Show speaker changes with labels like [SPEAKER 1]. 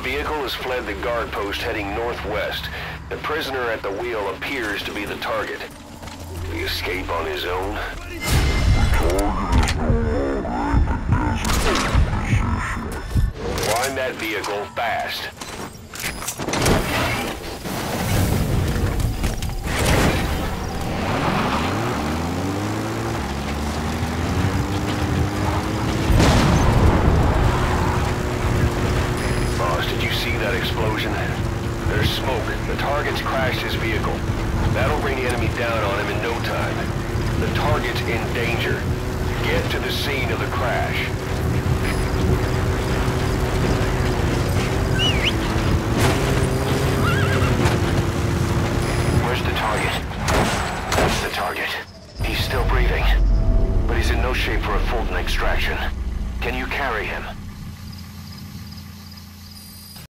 [SPEAKER 1] vehicle has fled the guard post heading northwest. The prisoner at the wheel appears to be the target. Will he escape on his own? Find that vehicle fast. Boss, did you see that explosion? There's smoke. The target's crashed his vehicle. That'll bring the enemy down on him in no time. The target's in danger. Get to the scene of the crash.